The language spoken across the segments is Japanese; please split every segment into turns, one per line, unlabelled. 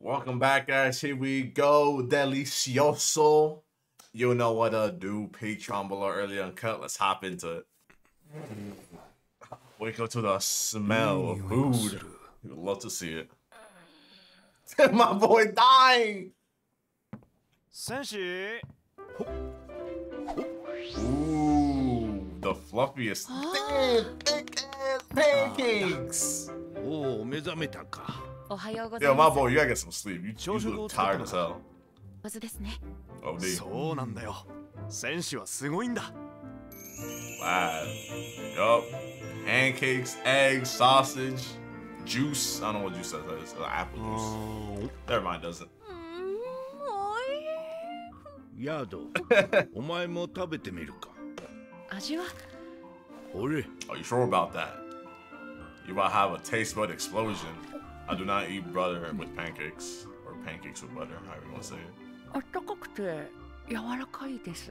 Welcome back, guys. Here we go. Delicioso. You know what to do. Patreon below early uncut. Let's hop into it. Wake up to the smell of food. You would love to see it. My boy dying.
Senshi.
Ooh, the fluffiest. Thick ass pancakes.
Oh, 目覚めたか。
おはようござい
Yo,
ま
my
す。
boy, you gotta get some sleep. You look tired as hell.
上手ですね。
OD.
そうなんだよ。選手はすごいんだ。
Wow. Yup. Pancakes, eggs, sausage, juice. I don't know what juice that is. Apple juice. Never mind, doesn't.
ヤード、お前も食べてみるか。
味は
俺、
Are you sure about that? You about to have a taste bud explosion. I do not eat butter with pancakes or pancakes with butter, however you want to say it.
あったかくて柔らかいです。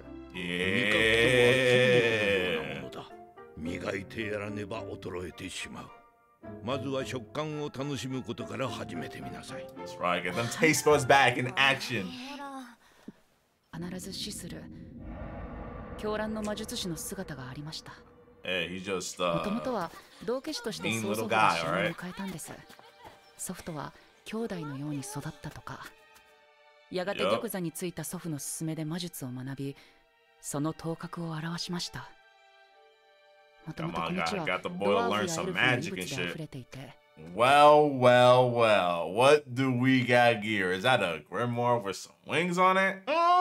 Yeah.
磨いてやらねば衰えてしまう。まずは食感を楽しむことから始めてみなさい。
That's right. Get them taste buds back in action.
必ず死する狂乱の魔術師の姿がありました。
Hey, he's just
もともとは道化師として曽祖父が城を迎えたんです。祖父とは兄弟のように育ったとか。やがて玉座についた祖父の勧めで魔術を学び、その頭角を現しました。もともとこの地はドワーフやエルフの遺物で溢れていて。
Well, well, well. What do we got here? Is that a grimoire with some wings on it?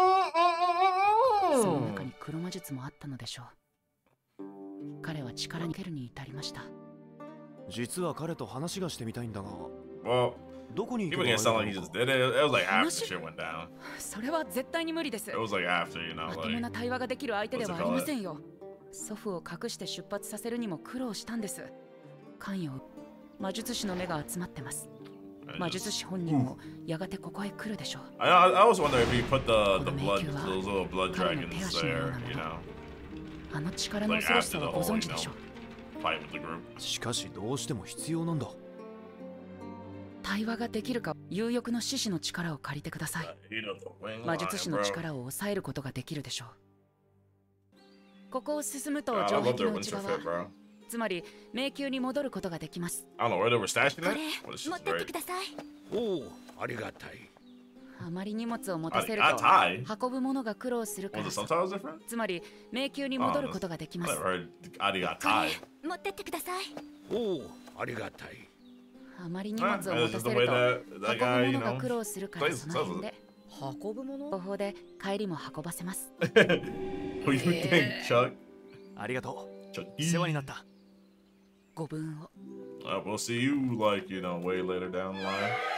その中に黒魔術もあったのでしょう。彼は力に蹴るに至りました。
実は彼と話がしてみたいんだが。
Well,
どこに
people can sound like he just did it. It was like after shit went down.
それは絶対に無理です。
It was like after, you know,
まともな
like
対話ができる相手ではありませんよ。祖父を隠して出発させるにも苦労したんです。関与、魔術師の目が集まってます。魔術師本人もやがてここへ来るでしょう。
I was wondering if he put the blood, those little blood dragons there, you know,
あの力の恐ろしさはご存知でしょう。
fight with the group.
しかしどうしても必要なんだ。
対話ができるか、有力の獅子の力を借りてください。魔術師の力を抑えることができるでしょう。ここを進むと城壁の内側、つまり迷宮に戻ることができます。
I don't know where they were stashing
こ
it.
れ
Well, this
持
shit's
ってって
great.
ください。
おお、ありがたい。
あまり荷物を持たせると運ぶものが苦労するから。
Was it sometimes different?
つまり迷宮に戻ることができま
I
す。
never heard arigatai.
持ってってください。
おお、ありがたい。
あまり荷物を持たせる
This is
と
the way
運
that
ぶ
that guy,
も
you
のが
know,
苦労するから、
plays
その
sells
辺
it.
で運ぶもの方法で帰りも運ばせます。
What you think, Chuck?
ありがとう。
Chuck.
世話になった。
ご分を。
We'll see you like, you know, way later down the line.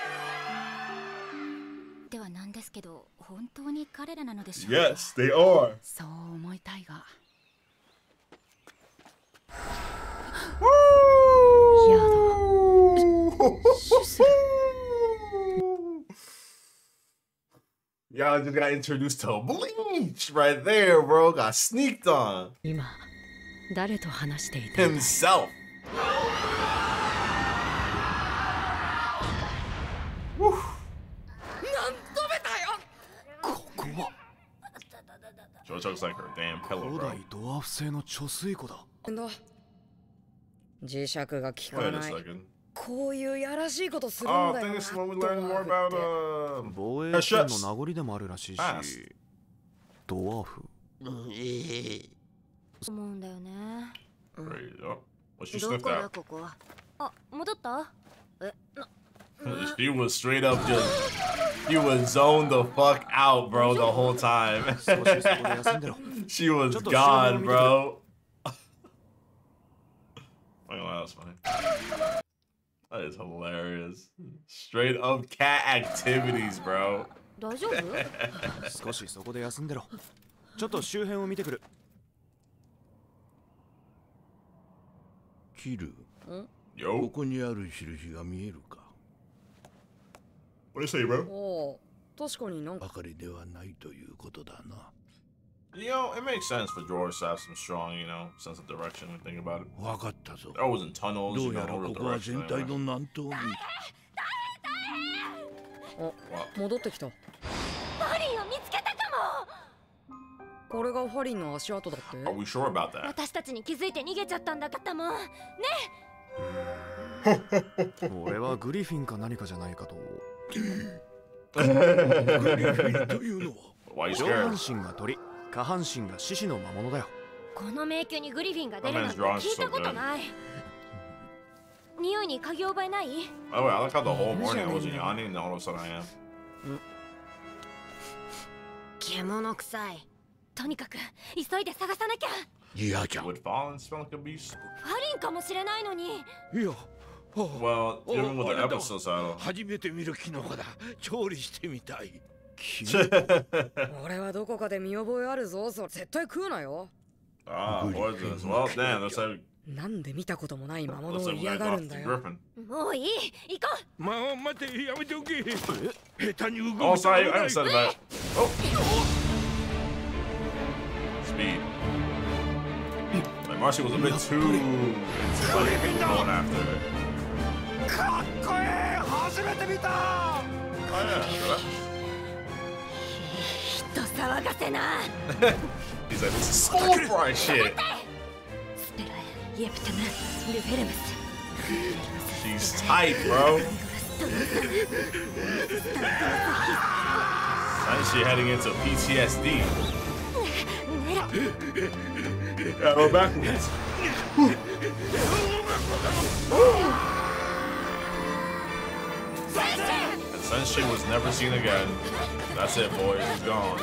ではなんですけど、本当に彼らなのでしょうか。
Yes, they are.
そう思いたいが。
Y'all just got introduced to Bleach right there, bro. Got sneaked on
今、誰と話していた
himself. Woo.
ここは
Joe Chuck's like her damn pillow,
古
bro.
代ドワーフ製の貯水湖だ。
磁石が効
Wait
か
a
ない。
second.
こういうやらしいことするん
Oh,
だ
I
よ
think
な。
this is when we learn more about
防衛戦の名残でもあるらしいし。ドワーフ。
思うんだよね。
There you go. What she
ど
sniffed
こだ
out?
ここ。あ、戻った？え、
She was straight up just. You was zoned the fuck out, bro, the whole time.
少しそこで休んでろ。
She was gone, bro. Oh, that was funny. That is hilarious. Straight up cat activities, bro.
大丈夫？
少しそこで休んでろ。ちょっと周辺を見てくる。
キル、こ
Yo,
こにある印が見えるか。
what do you say, bro?
おお、確かになんか
ばかりではないということだな。
You know, it makes sense for drawers to have some strong, you know, sense of direction when you think about it.
わかったぞ。
They're always in tunnels,
ど
you
う
know,
やら
no real
ここは
direction.
全体の南東に。
戻ってきた。
ファリンを見つけたかも。
これがファリンの足跡だって。
Are we sure about that?
私たちに気づいて逃げちゃったんだったもんね。
俺はグリフィンか何かじゃないかと。
グリフィンというのは
Why you
上
scared?
半身が鳥、下半身が獅子の魔物だよ。
この迷宮にグリフィンが出るなんて聞いたことない。匂いに嗅ぎ覚えない？
By the way, I like how the whole morning I wasn't yawning, and all of a sudden I am.
獣臭い。とにかく急いで探さなきゃ。
嫌じゃ。
Would Fallen smell like a beast?
ファリンかもしれないのに。
いや、
Well, even with the episode title.
初めて見るキノコだ。調理してみたい。
俺はどこかで見覚えあるぞ。それ絶対食うなよ。
Ah, poisonous. Well, damn, looks like
なんで見たこともない魔物
looks
を
like
嫌
we
が
got
る
off
んだ
the
よ。
Griffin.
もういい、行こう。
まあ、待て、やめておけ。下手に動く
Oh,
と
sorry,
危
I
ない
said that. Oh. Speed. Like Marcy was a bit too into like going after it.
かっこいい、初めて見た。
Oh yeah.
人騒がせな。
He's like, this is soul fry shit.
スペラエ、イエプテム、ルフェルムス。
She's tight, bro. And she heading into PTSD. Yeah, go backwards. And Senshi was never seen again. That's it, boys. He's gone.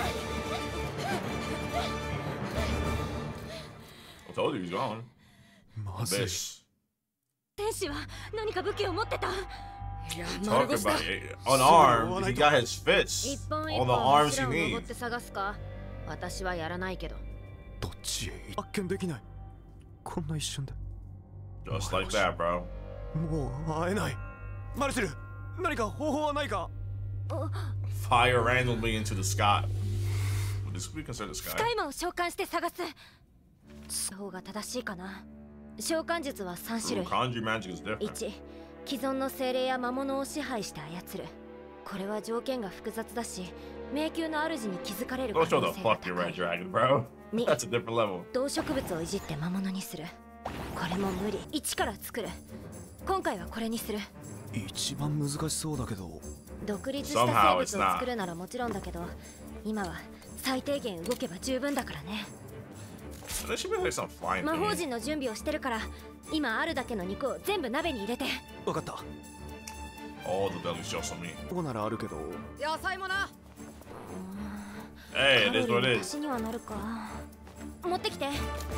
I told you he's gone.
まずい。
Bitch.
天使は何か武器を持ってた。
いや、丸
Talk
腰だ。
about it. Unarmed, he got his fists.
一本一
All the
本
arms
柱
he
を登っ
needs.
て探すか。私はやらないけど。
どっちへ発見できない。こんな一瞬で。
Just like that, bro.
もう会えない。マルセル、何か方法はないか。
Fire randomly into the sky. Would this be considered
ス
sky?
カイマを召喚して探す方が正しいかな。召喚術は3種
Ooh,
類。
conjure magic is different.
1、既存の精霊や魔物を支配して操る。これは条件が複雑だし、迷宮の主に気づかれる可
Don't show
能
the
性が
fuck your
高
red
い。
dragon, bro.
2、
That's a different level.
動植物をいじって魔物にする。これも無理。1から作る。今回はこれにする。
一番難しそうだけど。
独立した生物を作るならもちろんだけど、今は最低限動けば十分だからね。
There should be like some flying
魔法
thing.
陣の準備をしてるから、今あるだけの肉を全部鍋に入れて。
わかった。
All the belly's just on me.
ここならあるけど。
野菜もな。
Hey, it is
カロ
what
リ
it
ーの足
is.
しにはなるか。持ってきて。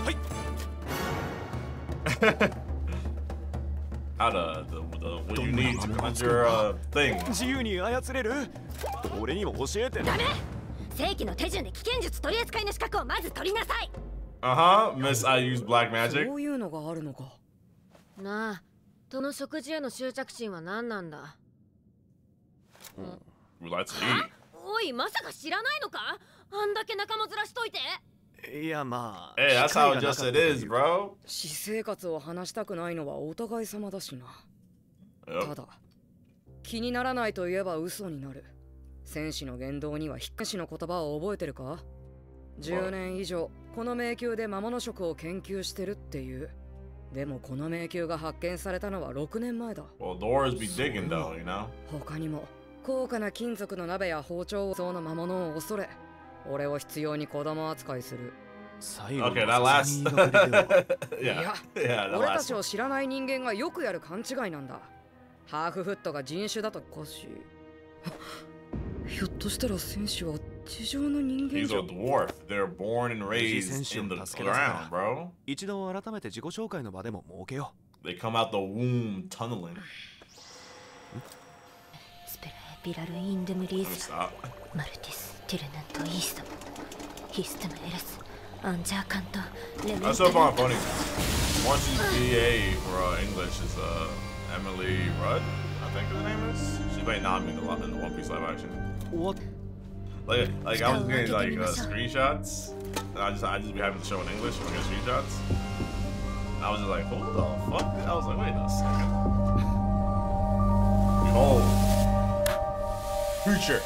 How what you need to conjure thing.
自由に操れる？俺にも教えて。
ダメ。正規の手順で危険術取り扱いの資格をまず取りなさい。
Miss, I use black magic.
そういうのがあるのか。
なあ、その食事への執着心は何なんだ。
We like to eat.
おい、まさか知らないのか？あんだけ仲間面しといて。
いやまあ。
Hey, that's how just it is, bro.
私生活を話したくないのはお互い様だしな。た
Yep.
だ、気にならないと言えば嘘になる。戦士の言動には引っしの言葉を覚えてるか？ 10年以上この迷宮で魔物食を研究してるっていう。でもこの迷宮が発見されたのは6年前だ。
Well, doors be digging though, you know.
他にも高価な金属の鍋や包丁をそうな魔物を恐れ、俺を必要に子供扱いする。
Okay, that last.
い
yeah,
や、
yeah, that
俺た
last
ち
one.
を知らない人間がよくやる勘違いなんだ。ハーフフットが人種だとおかしい。ひょっとしたら戦士は地上の人間
He's
じゃ
a dwarf. They're born and raised in the ground, bro.
一度改めて自己紹介の場でも設けよう。
They come out the womb tunneling.
スペラエビラルインドムリーズ
Stop.
マルティスティルナントイーストヒステムエレスアンジャーカントレメン
That's
タ
so far funny. Marcy's BA for English is Emily Rudd, I think her name is. She might not mean a lot in the One Piece live action.
What?
Like I was getting like screenshots, and I just be having the show in English when I get screenshots. And I was just like, what the fuck? I was like, wait a second. Behold. future.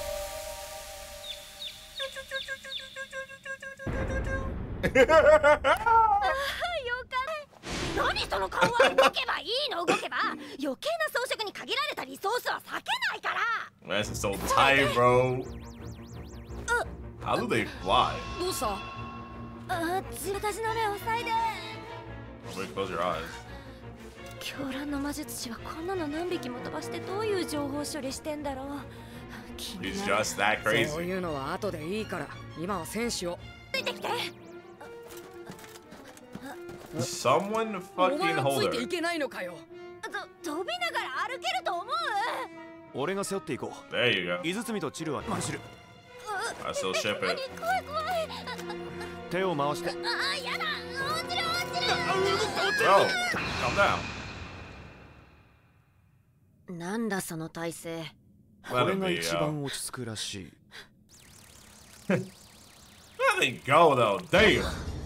何その顔は。動けばいいの。動けば余計な装飾に限られたリソースは避けないから。
That's so tight, bro. How do they fly?
どうした？
私の目を塞いで。
Wait, close your eyes.
狂乱の魔術師はこんなの何匹も飛ばしてどういう情報処理してんだろう。
He's just that
そう
crazy.
いうのは後でいいから今は戦士を。
ついてきて。
Someone
お
fucking
前はつ
hold
いてい
her.
けないのかよ。
飛びながら歩けると思う。
俺が背負っていこう。
There you go.
井堤とチルはマジル。
I still ship it.
怖い怖い。
手を回して。
やだ。落ちる落ちる。
Bro, calm down.
なんだその体勢。
これが一番落ち着くらしい。
Where they go though? Damn.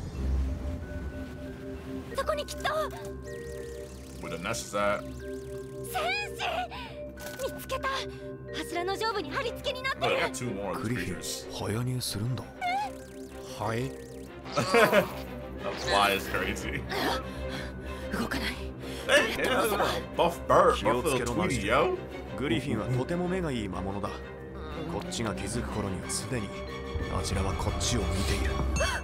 そこにきっと。
With a necessary.
戦士見つけた。柱の上部に貼り付けになって
Look,
る。
I got two more of
ク
these
リフィ
creatures.
ン早入するんだ。はい。
That fly is crazy.
動かない。
Hey, yeah, look at that buff bird, buff little Tweety, yo.
グリフィンはとても目がいい魔物だ。こっちが気づく頃にはすでにあちらはこっちを見ている。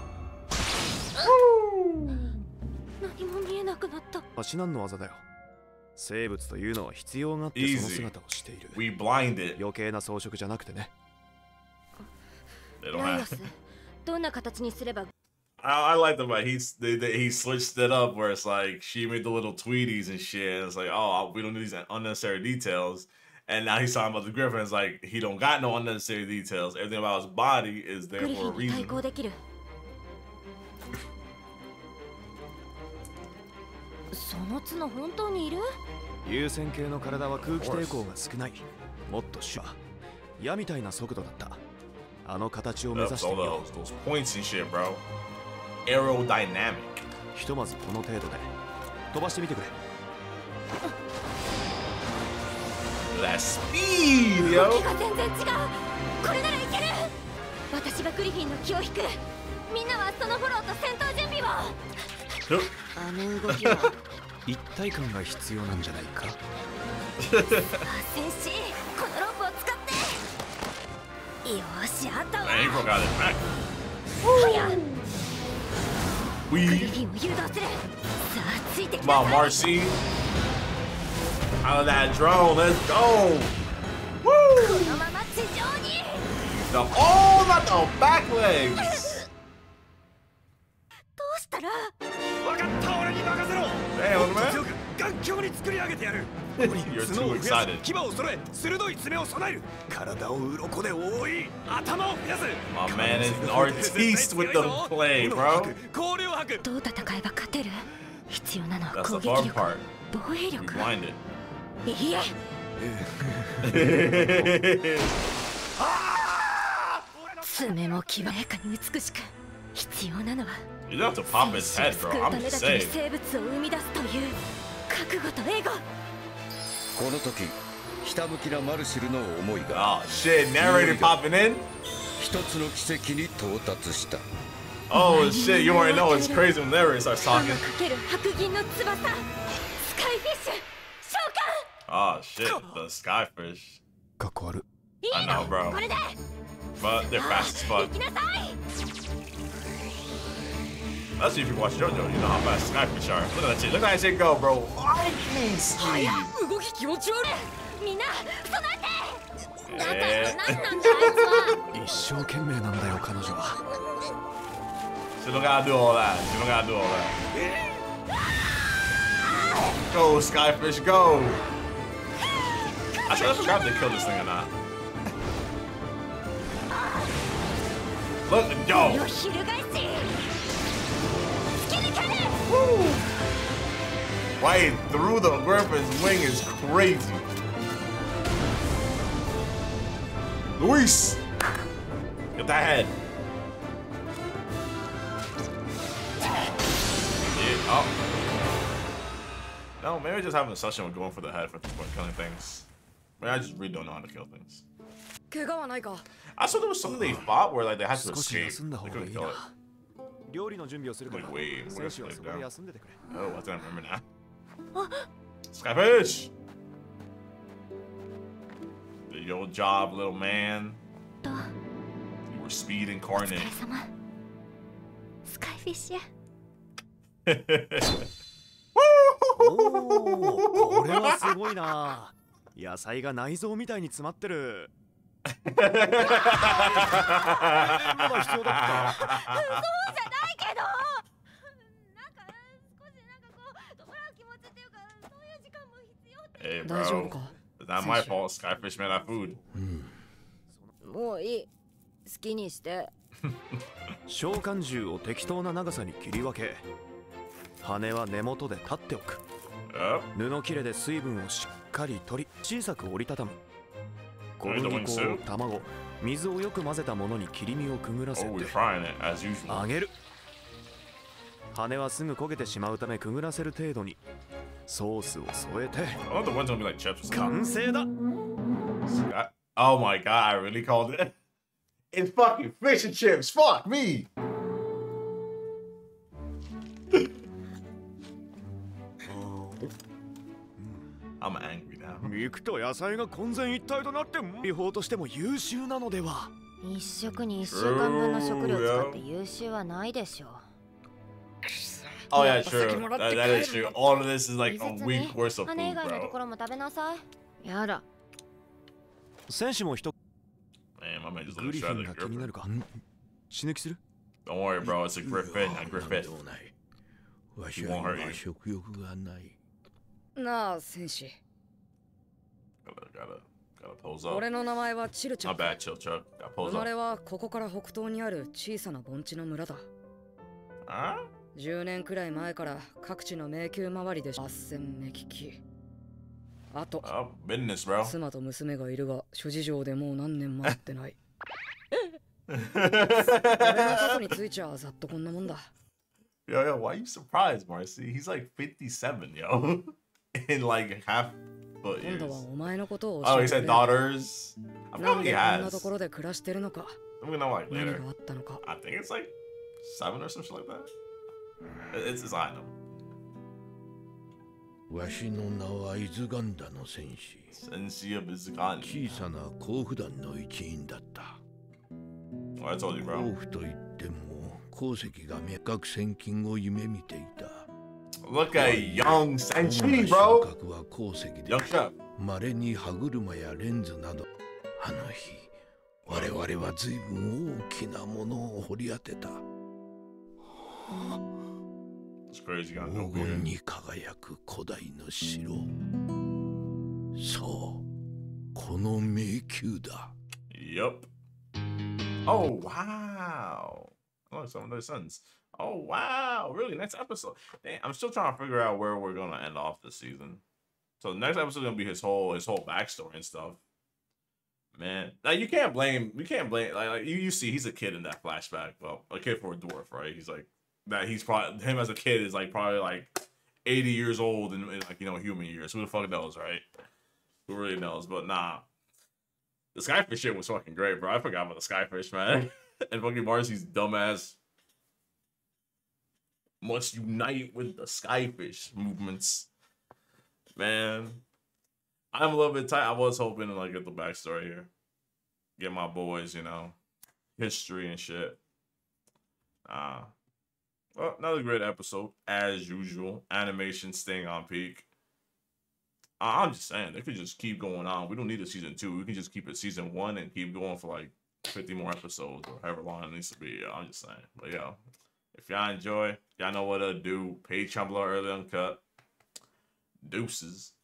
何も見えなくなった。
足なんの技だよ。生物というのは必要があってその姿をしている。
We blinded.
余計な装飾じゃなくてね。
They don't
ライオ
have.
ス、どんな形にすれば。
I like the way he switched it up where it's like she made the little Tweeties and shit. And it's like, oh, we don't need these unnecessary details. And now he's talking about the Griffin. It's like he don't got no unnecessary details. Everything about his body is
グ
there
リフ
for a
ィンに対
reason.
抗できる。その角本当にいる？
優先系の体は空気抵抗が少ない。もっとシュワ矢みたいな速度だった。あの形を目指
That's
してみ
all
よ
those points and shit, bro. Aerodynamic.
う。ひとまずこの程度で飛ばしてみてくれ。
That speed,
動
yo.
きが全然違う。これならいける。私がグリフィンの気を引く。みんなはそのフォローと戦闘準備を。
あの動きは
一体感が必要なんじゃないか。
戦士、このロープを使って。よし、あとは
Man, he broke out his back.
はやグリ
We
フィンを誘導する。さあ、ついてき
come
な
on,
さい。
Marcy. Out of that drone, let's go.
こ
Woo!
のまま地上に。
The, oh, not the back legs.
どうしたら。
分かった俺に任せろ。
Damn, man.
頑強に作り上げてやる。
You're too excited.
牙を揃え鋭い爪を備える。体を鱗で覆い頭を増やす。
My man is artiste with the play, bro.
氷を吐く。
どう戦えば勝てる？必要なのは
That's
攻
the
撃
fun
力、
part.
防衛
We
力。
blinded.
いいえ。 爪もきらやかに美しく。必要なのは
You don't have to pop his
戦
head,
士を
bro.
救う
I'm
ため
just
だけに
saying.
生物を生み出すという覚悟とエゴ。
この時ひたむきなマルシルの思いが
Oh shit, narrator popping in.
一つの奇跡に到達した。
Oh shit, you already know it's crazy when narrator starts
歯
talking.
のかける白銀の翼。スカイフィッシュ召喚。
Oh shit, the skyfish.
かっこ悪。
いい
I
の
know, bro.
これで。
But they're fast as fuck.
行きなさい。
Let's see if you watch JoJo. You know how fast skyfish are. Look at that shit. Look at that shit go, bro. Lightning speed.
動き気持ち悪い。
みんな備えて。だから
え
何なんだあいつは。
一生懸命なんだよ彼女は。
She don't gotta do all that. She don't gotta do all that. Go, skyfish, go. I should have tried to kill this thing or not. Look,
身
yo.
を翻し。突き抜ける。
Right through the Griffin's wing is crazy. Luis, get that head. Yeah, oh. No, maybe I just having a session with going for the head for killing things. Maybe I just really don't know how to kill things.
怪我はないか。
I saw there was something they fought where like they had to
少し
escape.
休んだ方
They
がい
couldn't
い
kill it.
な。料理の準備をするから
Like, wait,
選
what
手
is
は
it
そこで
like
休んでてくれ。
Oh, I think I remember now. Skyfish! Did your job, little man. You were speed
お
incarnate.
疲れ様。スカイフィッシュ。
おお、これはすごいな。野菜が内臓みたいに詰まってる。まだ必要だった。
そうじゃないけど。なんか少しなんかこう弔う気持ちっていうかそういう時間も必要って。
Hey,
大丈夫
bro.
か。
It's not my fault. Skyfish made that food.
もういい。好きにして。
召喚獣を適当な長さに切り分け、羽は根元で立っておく。
Yep.
布切れで水分をしっかり取り、小さく折りたたむ。小
Are you
麦
doing
粉、
soup?
卵、水をよく混ぜたものに切り身をくぐらせ
Oh,
て
we're frying it as usual.
揚げる。羽はすぐ焦げてしまうためくぐらせる程度にソースを添えて
I thought the one's gonna be like chips or something.
完成だ。
Oh my god, I really called it. It's fucking fish and chips. Fuck me. I'm angry now.
肉と野菜が混然一体となって美法としても優秀なのでは。
一食に一週間分の食料使って優秀はないでしょう。
Oh yeah, true. That is true. All of this is like a
別
week
に
worth of
羽以
food,
外のと
bro.
ころも食べなさい。やだ。
選手も一
Man, my man just
グ
looks
リフ
straight
ィン
like
が気にな
Griffin.
るか。死ぬ気する？
Don't worry, bro. It's a Griffin, a
なん
Griffin.
でもない。わし
He
は
won't hurt
今
you.
食欲がない。
なあ、戦士。
Gotta pose up.
俺の名前はチルちゃ
My
ん。
bad, chill, Chuck. Gotta
生
pose
まれ
up.
はここから北東にある小さな盆地の村だ。
Huh?
10年くらい前から各地の迷宮周りで斡旋目利き。あと、
Oh, business, bro.
妻と娘がいるが諸事情でもう何年も会ってない。俺のことについちゃざっとこんなもんだ。
Yo, why you surprised, Marcy? He's like 57, yo. In like half foot
今
years.
度はお前のことを
Oh,
教
he
えて
said
くれ。
daughters. I
なん
forgot
で
he
こんなと
has.
ころで暮らしてるのか。
I'm gonna know like
何
later.
があったのか。
I think it's like 7 or something like that. It's I know.
わしの名はイズガンダの戦士。
Sensi of Bizgan.
小さな甲府団の一員だった。
Oh, I told you,
甲
bro.
府といっても鉱石が学戦金を夢見ていた。
Look at young
主
Senshi,
な
bro.
収穫は鉱石で
Young chef.
稀に歯車やレンズなど。あの日我々は随分大きなものを掘り当てた。
It's crazy. You gotta
黄
go
金
here.
に輝く古代の城。そうこの迷宮だ。
Yup. Oh, wow. Oh, some of their sons. Oh, wow. Really? Next episode. Dang, I'm still trying to figure out where we're going to end off this season. So the next episode is going to be his whole backstory and stuff. Man, like you can't blame, like you see he's a kid in that flashback. Well, a kid for a dwarf, right? He's like that. He's probably, him as a kid is like probably like 80 years old in like, you know, human years. Who the fuck knows, right? Who really knows? But nah. The Skyfish shit was fucking great, bro. I forgot about the Skyfish, man. And fucking Marcy's dumbass must unite with the Skyfish movements. Man, I'm a little bit tight. I was hoping to like get the backstory here. Get my boys, you know, history and shit. Well, another great episode, as usual. Animation staying on peak. I'm just saying, they could just keep going on. We don't need a season 2. We can just keep it season 1 and keep going for like 50 more episodes or however long it needs to be. I'm just saying. But yo, if y'all enjoy, y'all know what to do. Patreon below early uncut. Deuces.